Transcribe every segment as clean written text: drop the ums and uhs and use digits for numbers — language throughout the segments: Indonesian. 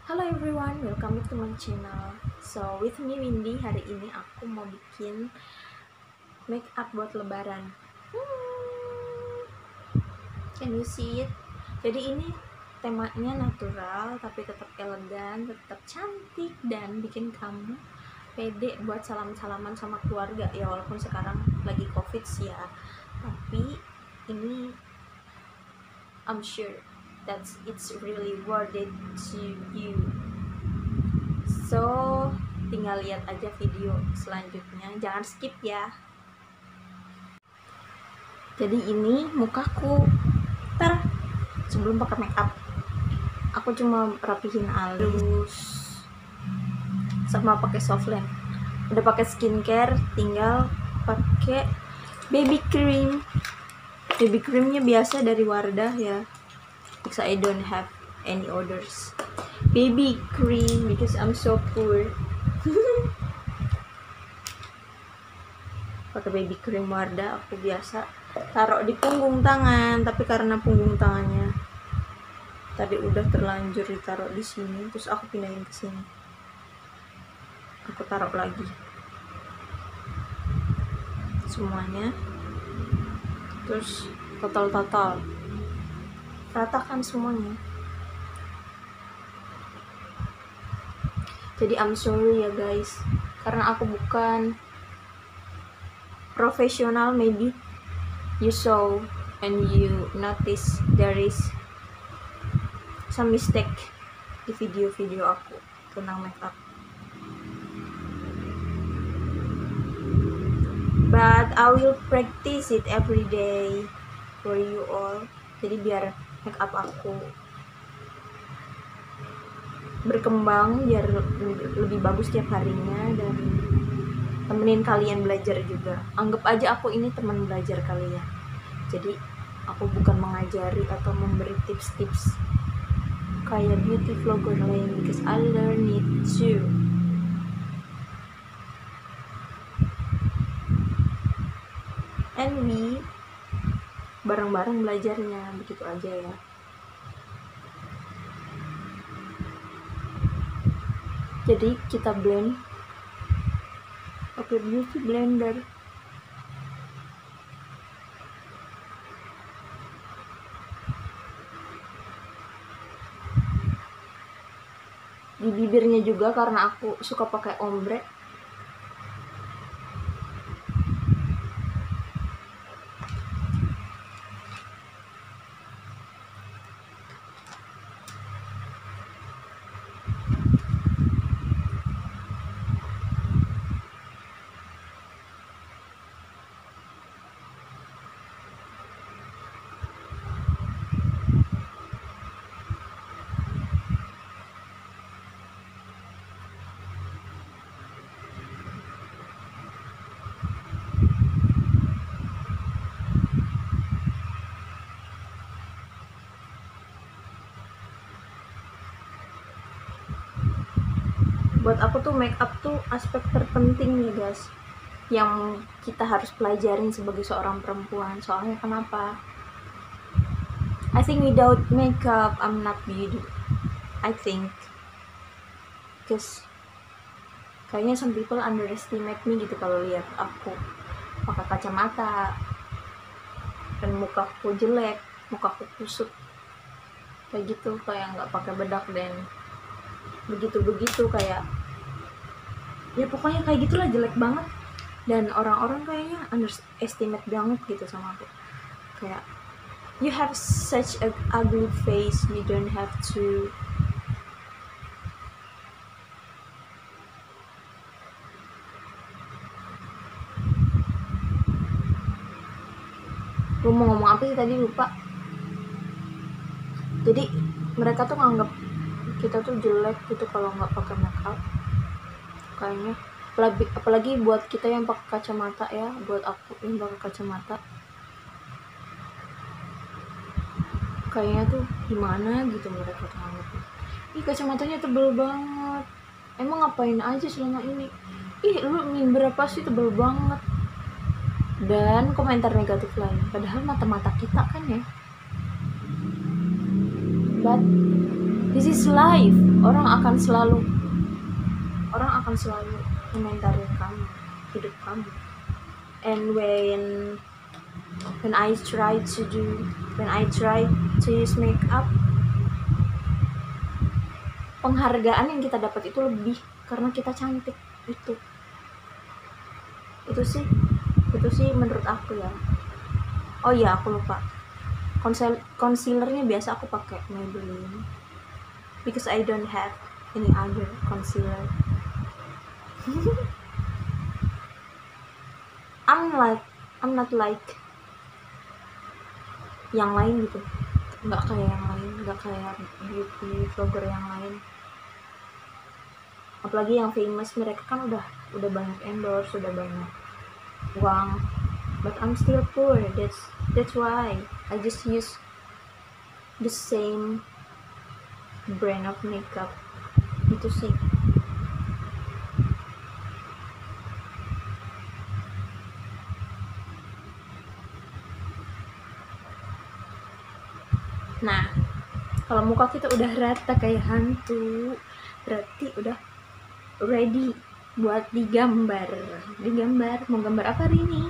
Halo everyone, welcome back to my channel. So with me Windy, hari ini aku mau bikin make up buat lebaran. Can you see it? Jadi ini temanya natural tapi tetap elegan, tetap cantik dan bikin kamu pede buat salam-salaman sama keluarga ya, walaupun sekarang lagi covid sih ya. Tapi ini I'm sure that it's really worth it to you. So, tinggal lihat aja video selanjutnya, jangan skip ya. Jadi ini mukaku, sebelum pakai make up, aku cuma rapihin halus sama pakai soft lens. Udah pakai skincare, tinggal pakai baby cream. Baby creamnya biasa dari Wardah ya, because I don't have any orders baby cream because I'm so poor. Pakai baby cream Wardah, aku biasa taruh di punggung tangan, tapi karena punggung tangannya tadi udah terlanjur ditaruh di sini, terus aku pindahin ke sini, aku taruh lagi semuanya, terus total ratakan semuanya. Jadi I'm sorry ya guys, karena aku bukan profesional. Maybe you saw and you notice there is some mistake di video-video aku tentang makeup, but I will practice it every day for you all. Jadi biar makeup aku berkembang, biar lebih bagus tiap harinya, dan temenin kalian belajar juga. Anggap aja aku ini teman belajar kalian. Jadi aku bukan mengajari atau memberi tips-tips kayak beauty vlogger lain, because I learn it too. And we bareng-bareng belajarnya, begitu aja ya. Jadi kita blend pakai beauty blender. Di bibirnya juga, karena aku suka pakai ombre. Buat aku tuh make up tuh aspek terpenting nih guys, yang kita harus pelajarin sebagai seorang perempuan. Soalnya kenapa? I think without makeup I'm not beauty. I think because kayaknya some people underestimate me gitu kalau lihat aku pakai kacamata dan mukaku jelek, mukaku kusut kayak gitu, kayak nggak pakai bedak dan begitu kayak ya pokoknya kayak gitulah, jelek banget. Dan orang-orang kayaknya underestimate banget gitu sama aku, kayak you have such a ugly face, you don't have to gue mau ngomong apa sih tadi, lupa. Jadi mereka tuh nganggap kita tuh jelek gitu kalau nggak pakai makeup kayaknya, apalagi buat kita yang pakai kacamata ya. Buat aku yang pakai kacamata kayaknya tuh gimana gitu, mereka tuh nganggapnya, ih kacamatanya tebel banget, emang ngapain aja selama ini, ih lu mimpi berapa sih, tebel banget, dan komentar negatif lain. Padahal mata-mata kita kan ya, but This is life. Orang akan selalu komentarin kamu, hidup kamu. And when I try to use makeup, penghargaan yang kita dapat itu lebih karena kita cantik. Itu sih menurut aku ya. Oh iya, aku lupa. Concealernya biasa aku pakai Maybelline because I don't have any other concealer. I'm not like yang lain gitu, nggak kayak beauty vlogger yang lain, apalagi yang famous. Mereka kan udah banyak endorse, udah banyak uang, but I'm still poor. That's why I just use the same brand of makeup. Itu sih. Nah, kalau muka kita udah rata kayak hantu, berarti udah ready buat digambar. Mau gambar apa hari ini?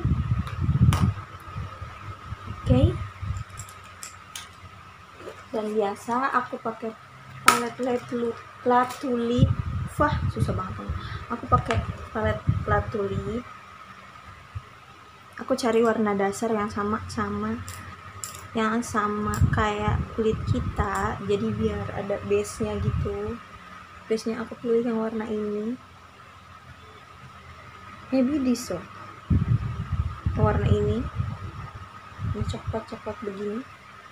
Oke. Dan biasa aku pakai palet Latulip. Wah, susah banget. Aku pakai palet Latulip. Aku cari warna dasar yang sama kayak kulit kita, jadi biar ada base-nya gitu. Base-nya aku pilih yang warna ini, maybe this one, warna ini coklat begini.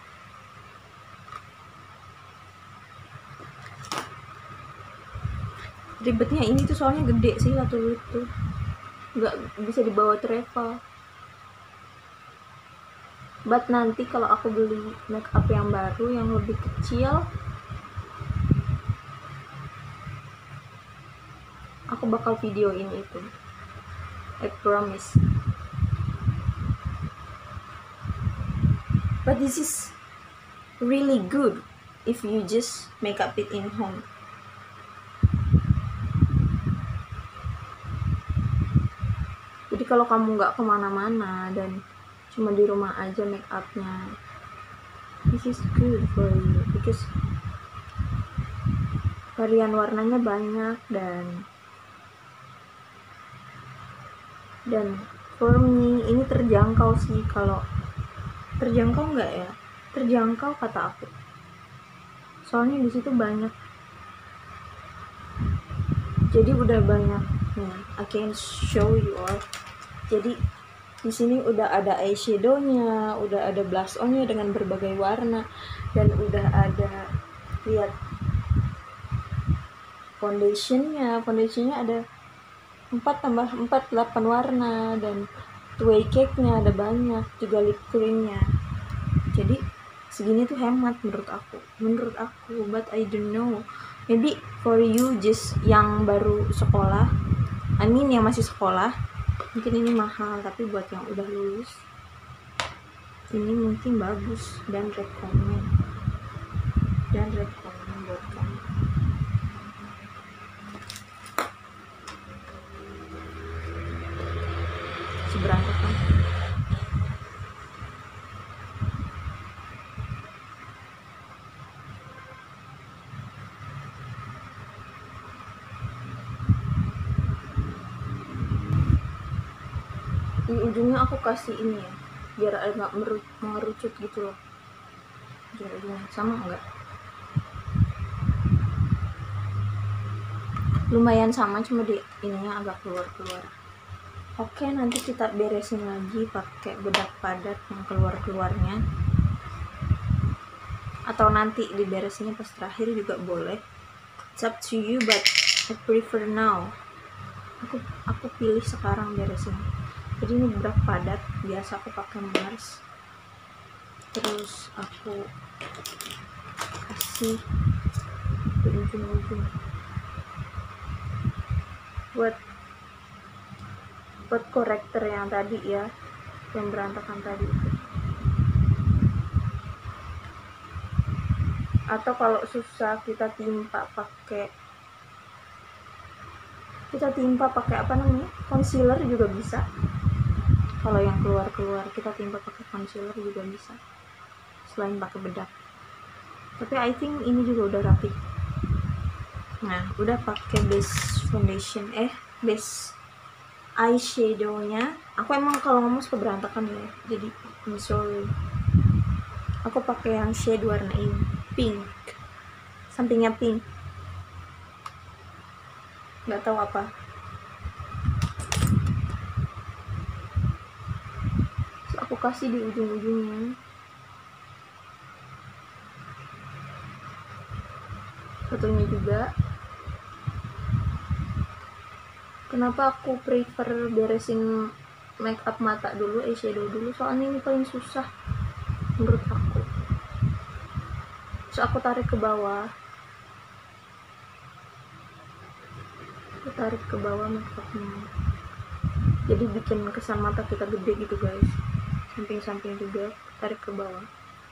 Ribetnya ini tuh soalnya gede sih Latulip tuh, nggak bisa dibawa travel. But nanti kalau aku beli makeup yang baru yang lebih kecil, aku bakal videoin itu. I promise. But this is really good if you just make up it in home. Jadi kalau kamu nggak kemana-mana dan cuma di rumah aja make upnya, this is good for you because varian warnanya banyak dan for me ini terjangkau sih. Kalau terjangkau nggak ya? Terjangkau kata aku, soalnya di situ banyak, jadi udah banyak nih. I can show you all. Jadi di sini udah ada eyeshadow-nya, udah ada blush on-nya dengan berbagai warna, dan udah ada, lihat, foundation-nya ada 4 tambah 4 8 warna, dan tway cake-nya ada banyak, juga lip cream-nya. Jadi segini tuh hemat menurut aku, but I don't know, maybe for you just yang baru sekolah, yang masih sekolah, mungkin ini mahal, tapi buat yang udah lulus ini mungkin bagus dan rekomen buat kamu. Seberantakan. Di ujungnya aku kasih ini ya, biar agak mengerucut gitu loh. Ujungnya sama enggak? Lumayan sama, cuma di ininya agak keluar. Oke, nanti kita beresin lagi pakai bedak padat yang keluarnya, atau nanti diberesinnya pas terakhir juga boleh. It's up to you, but I prefer now. Aku pilih sekarang beresin. Jadi ini bedak padat, biasa aku pakai Mars. Terus aku kasih di ujung-ujung buat korektor yang tadi ya, yang berantakan tadi itu. Atau kalau susah kita timpa pakai apa namanya, concealer juga bisa. Kalau yang keluar kita timpa pakai concealer juga bisa, selain pakai bedak. Tapi I think ini juga udah rapi. Nah, udah pakai base foundation, base eyeshadow-nya. Aku emang kalau ngomong suka berantakan ya, jadi I'm sorry. Aku pakai yang shade warna ini, pink, sampingnya pink, nggak tahu apa. Terus aku kasih di ujung-ujungnya. Satunya juga. Kenapa aku prefer beresin make up mata dulu, eyeshadow dulu, soalnya ini paling susah menurut aku. Terus aku tarik ke bawah, make upnya, jadi bikin kesan mata kita gede gitu guys. Samping-samping juga tarik ke bawah.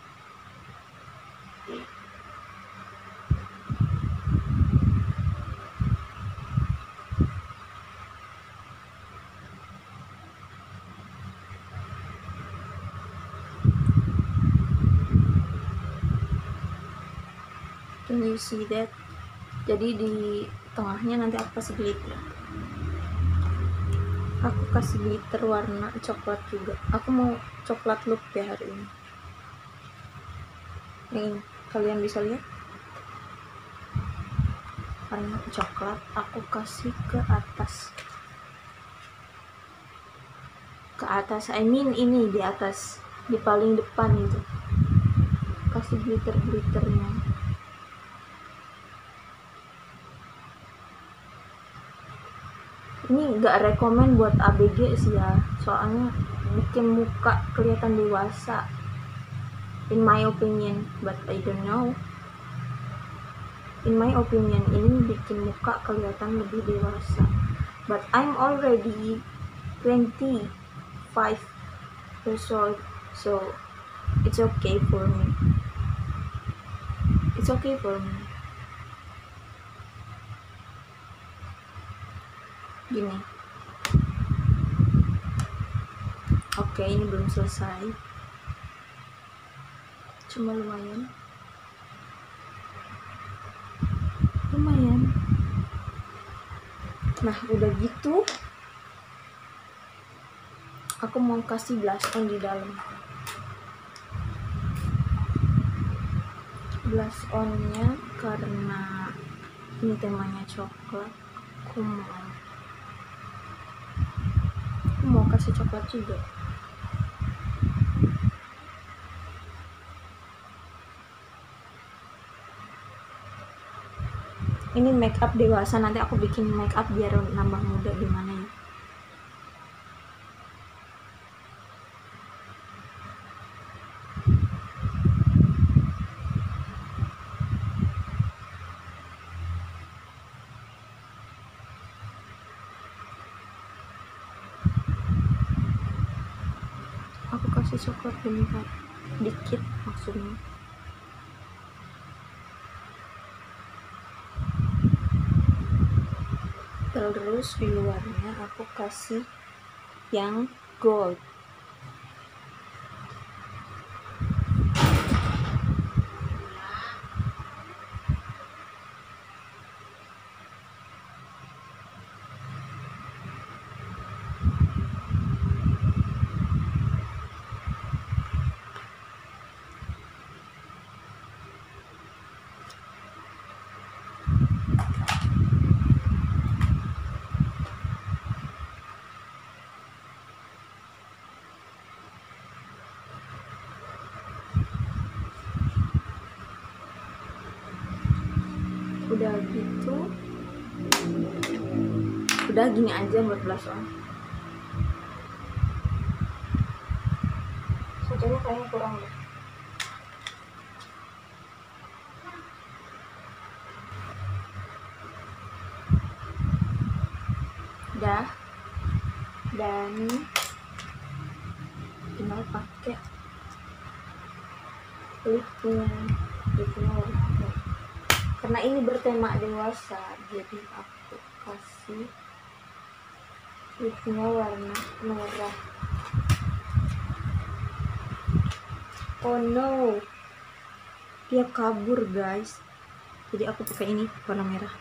Can you see that? Jadi di tengahnya nanti aku kasih glitter. Aku kasih glitter warna coklat juga. Aku mau coklat look ya hari ini. Nih, kalian bisa lihat warna coklat. Aku kasih ke atas. I mean ini di atas, di paling depan itu. Kasih glitternya. Ini gak rekomen buat ABG sih ya, soalnya bikin muka kelihatan dewasa, in my opinion, but I don't know. In my opinion, ini bikin muka kelihatan lebih dewasa, but I'm already 25 years old, so it's okay for me. It's okay for me. Gini. Oke, ini belum selesai. Cuma lumayan. Nah, udah gitu aku mau kasih blush on di dalam. Blush onnya karena ini temanya coklat, aku mau kasih coklat juga. Ini make up dewasa, nanti aku bikin make up biar nambah muda gimana ya. Aku kasih coklat bentar, dikit maksudnya. Terus di luarnya aku kasih yang gold. Udah gitu, udah gini aja buat blush on. Satunya kayaknya kurang deh. Udah, dan tinggal pakai lipnya warna karena ini bertema dewasa, jadi aku kasih lipnya warna merah. Oh no, dia kabur guys, jadi aku pakai ini warna merah.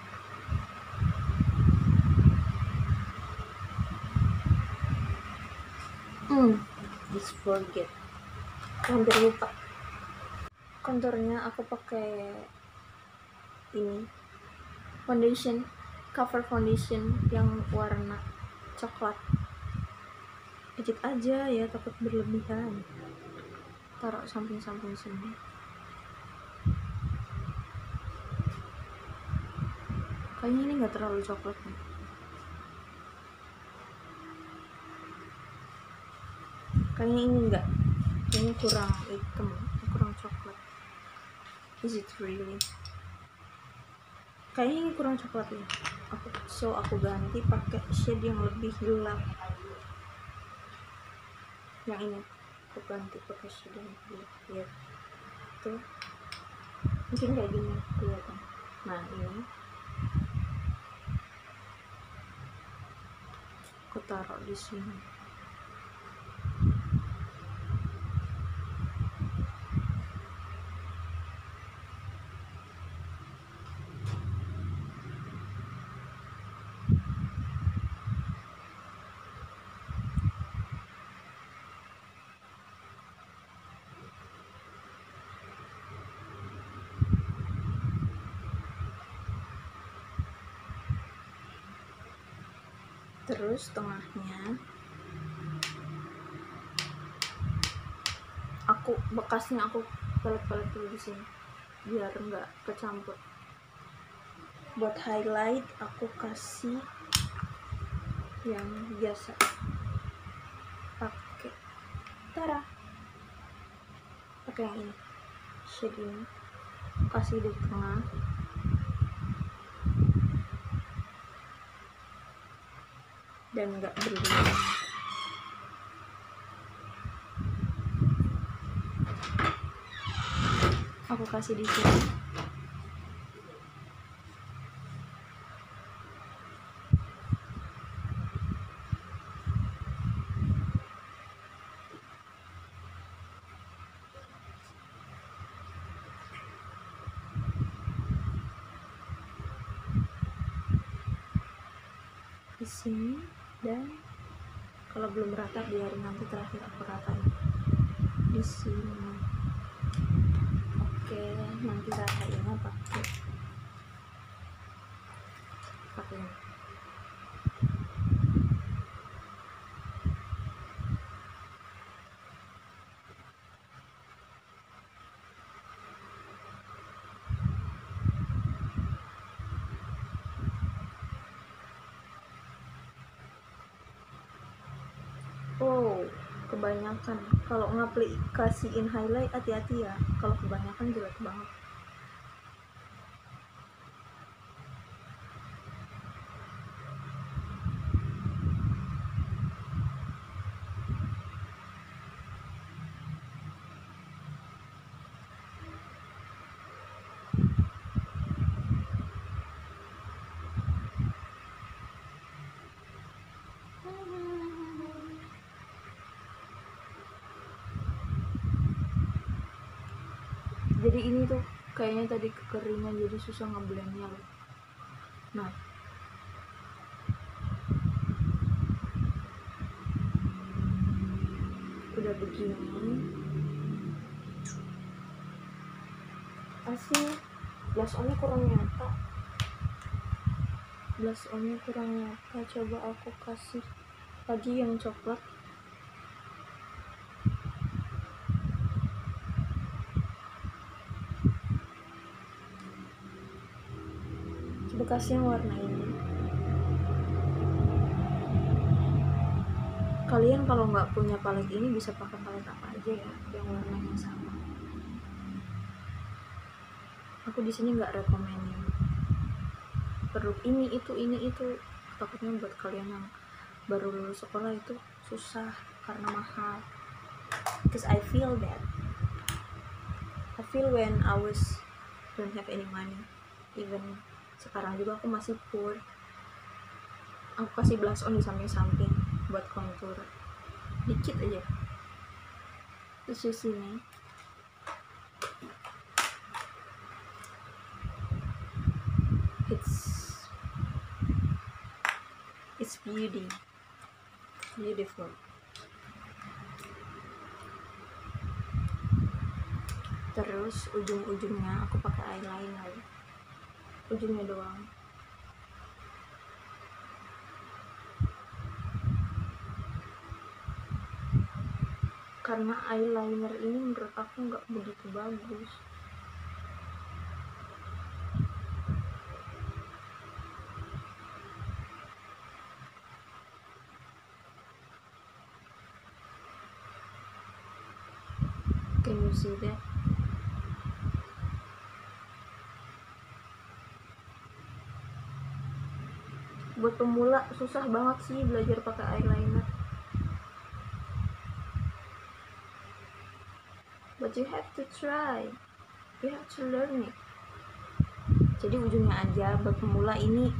Just forget, hampir lupa. Konturnya aku pakai ini foundation, cover foundation yang warna coklat. Dikit aja ya, takut berlebihan. Taruh samping-samping sini. Kayaknya ini nggak terlalu coklat nih. Kayaknya ini enggak, ini kurang hitam, kurang coklat. Is it really? Kayaknya ini kurang coklat ya. Aku ganti pakai shade yang lebih gelap. Yang ini aku ganti pakai shade yang lebih gelap. Lihat tuh, mungkin kayak gini kelihatan. Nah ini aku taruh di sini. Terus tengahnya bekasnya aku pelet-pelet dulu di sini biar nggak kecampur. Buat highlight aku kasih yang biasa, pakai yang ini, shade ini kasih di tengah. Dan nggak berlebihan. Aku kasih di sini. Di sini, dan kalau belum rata biarin nanti terakhir aku ratain di sini. Oke, nanti ratainnya pakai ini. Oh, kebanyakan. Kalau ngaplikasiin highlight hati-hati ya. Kalau kebanyakan jelek banget. Jadi ini tuh kayaknya tadi kekeringan, jadi susah ngeblendnya loh. Nah, udah begini. Kasih blush on-nya kurang nyata. Coba aku kasih lagi yang coklat. Bekasnya warna ini. Kalian kalau nggak punya palet ini bisa pakai palet apa aja ya yang warnanya sama. Aku di sini nggak rekomenin perlu ini itu, takutnya buat kalian yang baru lulus sekolah itu susah karena mahal. Because I feel when I don't have any money, even sekarang juga aku masih poor, aku kasih blush on di samping-samping buat kontur dikit aja. Terus di sini it's beautiful. Terus ujung-ujungnya aku pakai eyeliner, ujungnya doang. Karena eyeliner ini menurut aku nggak begitu bagus. Can you see that? Buat pemula susah banget sih belajar pakai eyeliner, but you have to try, you have to learn it. Jadi ujungnya aja buat pemula ini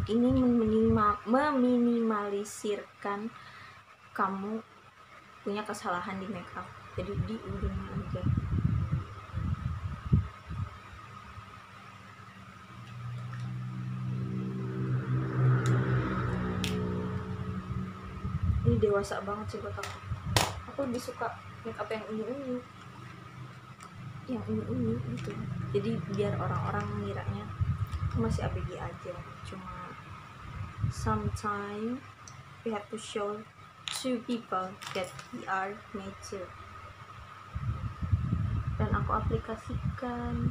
meminimalisirkan kamu punya kesalahan di makeup. Jadi di ujungnya aja. Ini dewasa banget sih buat aku. Aku lebih suka makeup yang unyu-unyu, gitu. Jadi biar orang-orang ngiranya masih ABG aja. Cuma sometimes we have to show to people that we are mature. Dan aku aplikasikan,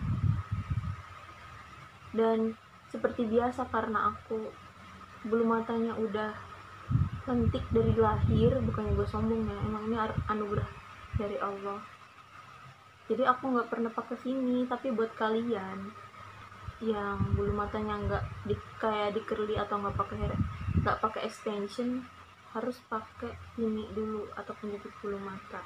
dan seperti biasa karena aku bulu matanya udah lentik dari lahir, bukannya gue sombong ya, emang ini anugerah dari Allah. Jadi aku nggak pernah pakai sini. Tapi buat kalian yang bulu matanya nggak kayak di curly atau nggak pakai extension, harus pakai ini dulu atau penjepit bulu mata.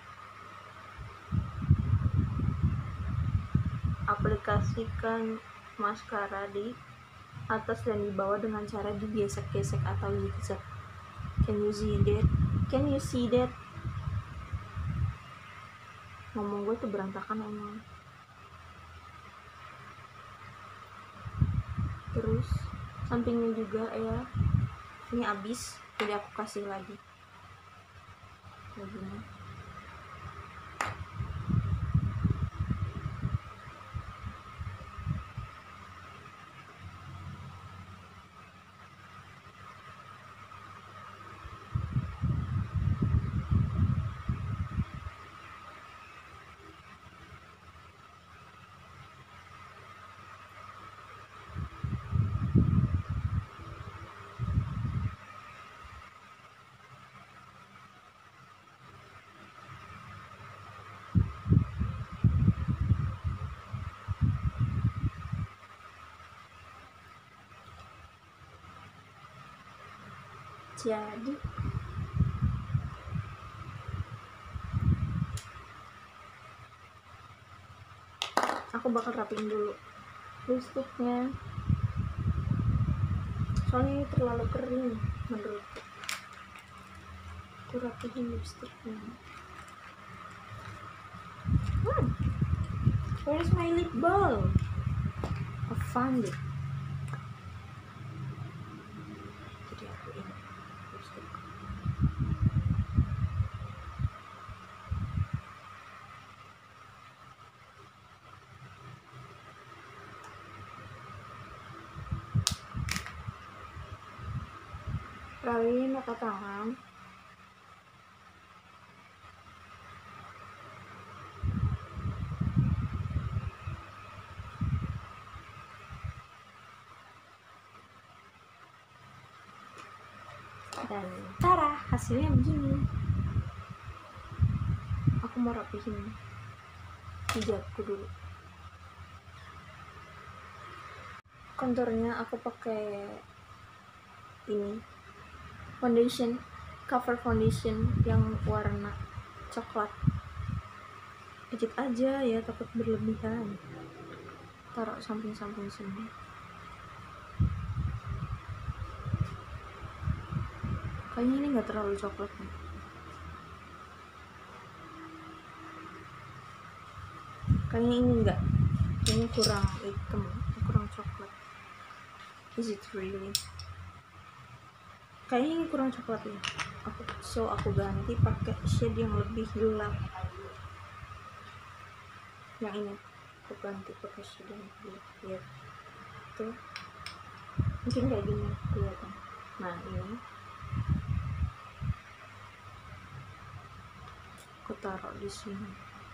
Aplikasikan maskara di atas dan di bawah dengan cara digesek-gesek atau zigzag. Can you see that? Ngomong gue tuh berantakan emang. Terus sampingnya juga ya, ini habis, jadi aku kasih lagi begini. Jadi aku bakal rapiin dulu lipstiknya, soalnya ini terlalu kering menurutku. Aku rapiin lipstiknya. Where is my lip balm? I found it. Jadi aku ini lipstik. Rapiin pakai tangan. Dan tara, hasilnya begini. Aku mau rapihin hijabku dulu. Konturnya aku pakai ini foundation, cover foundation yang warna coklat. Dikit aja ya, takut berlebihan. Taruh samping-samping sini. Kayaknya ini nggak terlalu coklat nih. Kayaknya ini enggak. Ini kurang hitam, kurang coklat. Is it really? Kayaknya ini kurang coklat ya. Aku ganti pakai shade yang lebih gelap. Yang ini aku ganti pakai shade yang lebih gelap. Lihat. Tuh. Mungkin kayak gini kelihatan. Nah, ini aku taruh di sini.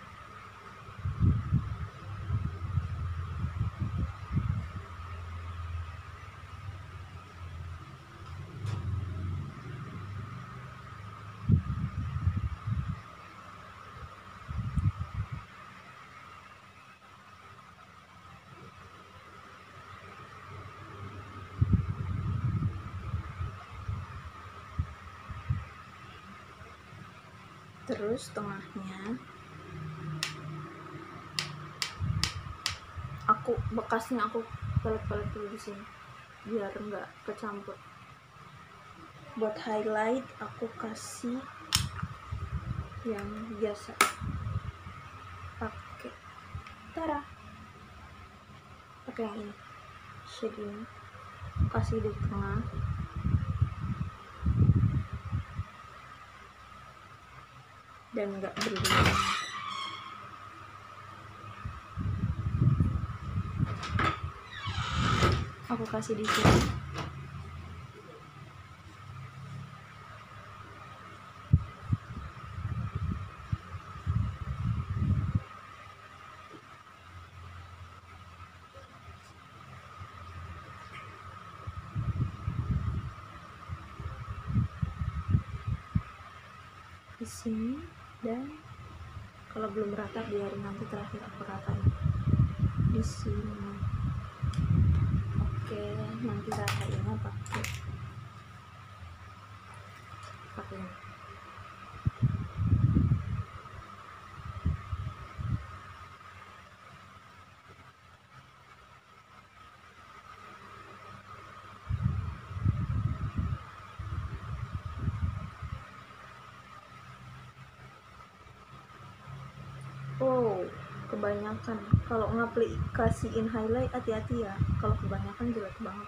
Terus tengahnya bekasnya aku pelet-pelet dulu di sini biar nggak kecampur. Buat highlight aku kasih yang biasa, pakai yang ini, shade ini kasih di tengah. Dan nggak berlebihan. Aku kasih di sini. Di sini, dan kalau belum rata biarin nanti terakhir aku ratain di sini. Oke, nanti ratainnya pakai ini. Oh, kebanyakan. Kalau ngaplikasiin highlight hati-hati ya. Kalau kebanyakan jelek banget.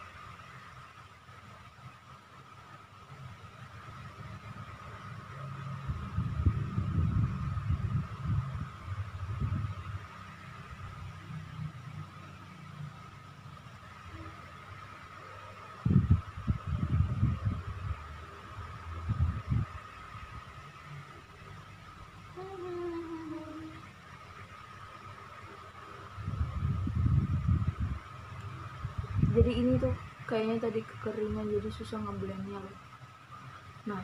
Jadi ini tuh kayaknya tadi kekeringan jadi susah ngeblendnya loh. Nah,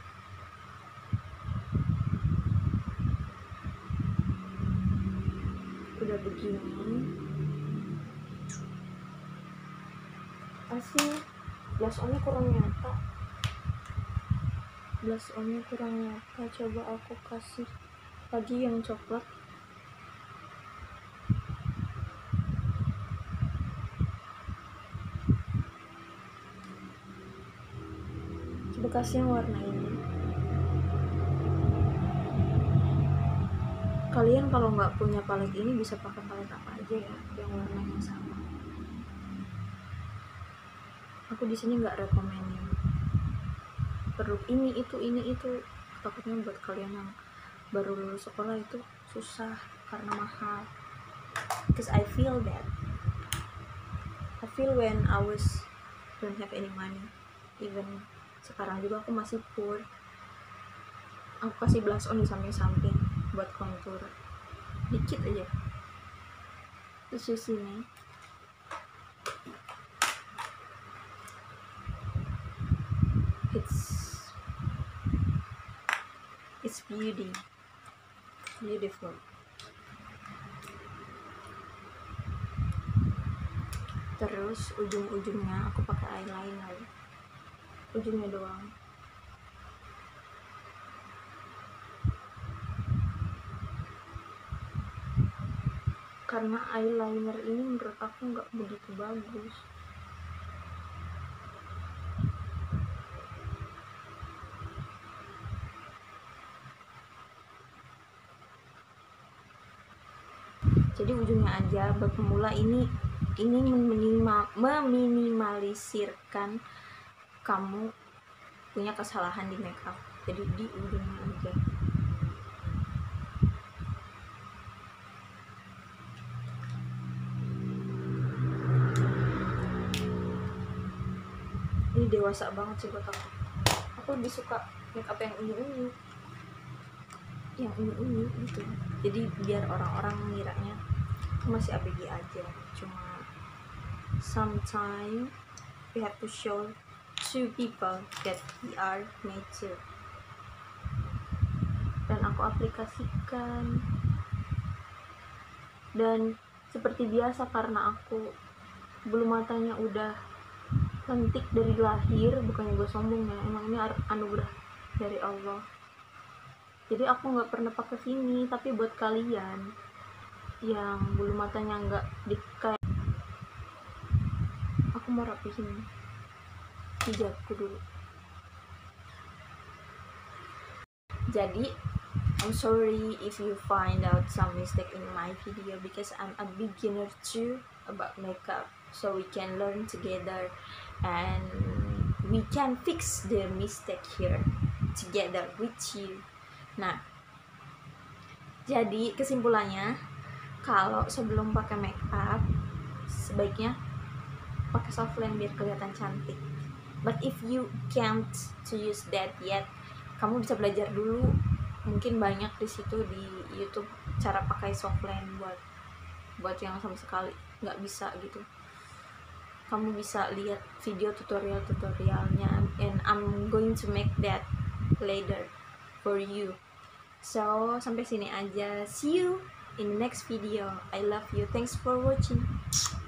udah begini. Asli blush onnya kurang nyata. Coba aku kasih lagi yang coklat. Bekasnya warna ini. Kalian kalau nggak punya palet ini bisa pakai palet apa aja ya yang warnanya sama. Aku di sini nggak rekomenin perlu ini itu, takutnya buat kalian yang baru lulus sekolah itu susah karena mahal. Because I feel when I don't have any money, even sekarang juga aku masih poor. Aku kasih blush on di samping-samping buat contour dikit aja. Terus di sini it's beautiful. Terus ujung-ujungnya aku pakai eyeliner, ujungnya doang. Karena eyeliner ini menurut aku nggak begitu bagus. Jadi ujungnya aja buat pemula ini meminimalisirkan kamu punya kesalahan di makeup. Jadi di ujungnya aja. Ini dewasa banget sih buat aku. Aku lebih suka makeup yang unyu-unyu, gitu. Jadi biar orang-orang ngiranya masih ABG aja. Cuma sometimes we have to show to people that we are mature. Dan aku aplikasikan, dan seperti biasa karena aku bulu matanya udah lentik dari lahir, bukannya gue sombong ya, emang ini anugerah dari Allah. Jadi aku nggak pernah pakai Vini, tapi buat kalian yang bulu matanya nggak kayak aku mau rapihin hijabku dulu. Jadi I'm sorry if you find out some mistake in my video, because I'm a beginner too about makeup, so we can learn together and we can fix the mistake here together with you. Nah, jadi kesimpulannya, kalau sebelum pakai makeup sebaiknya pakai soft lens biar kelihatan cantik. But if you can't to use that yet, kamu bisa belajar dulu. Mungkin banyak di situ di YouTube cara pakai soft lens buat yang sama sekali nggak bisa gitu. Kamu bisa lihat video tutorialnya, and I'm going to make that later for you. So sampai sini aja. See you in the next video. I love you. Thanks for watching.